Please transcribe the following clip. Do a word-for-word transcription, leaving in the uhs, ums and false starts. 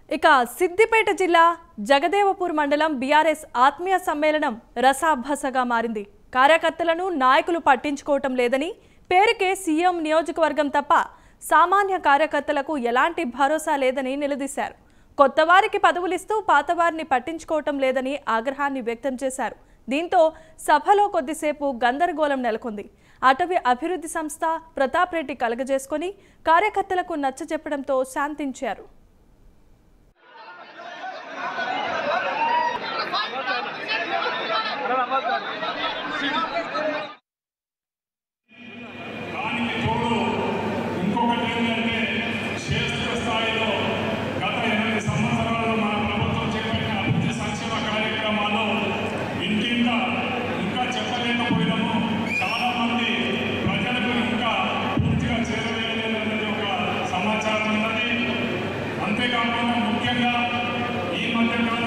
ఇక సిద్దిపేట జిల్లా జగదేవపూర్ మండలం బీఆర్ఎస్ ఆత్మీయ సమ్మేళనం రసాభసగా మారింది. కార్యకర్తలను నాయకులు పట్టించుకోవటం లేదని, పేరుకే సీఎం నియోజకవర్గం తప్ప సామాన్య కార్యకర్తలకు ఎలాంటి భరోసా లేదని నిలదీశారు. కొత్తవారికి పదవులిస్తూ పాతవారిని పట్టించుకోవటం లేదని ఆగ్రహాన్ని వ్యక్తం చేశారు. దీంతో సభలో కొద్దిసేపు గందరగోళం నెలకొంది. అటవీ అభివృద్ధి సంస్థ ప్రతాప్ రెడ్డి కలగజేసుకొని కార్యకర్తలకు నచ్చజెప్పడంతో శాంతించారు. అంతేకాకుండా ముఖ్యంగా ఈ మధ్య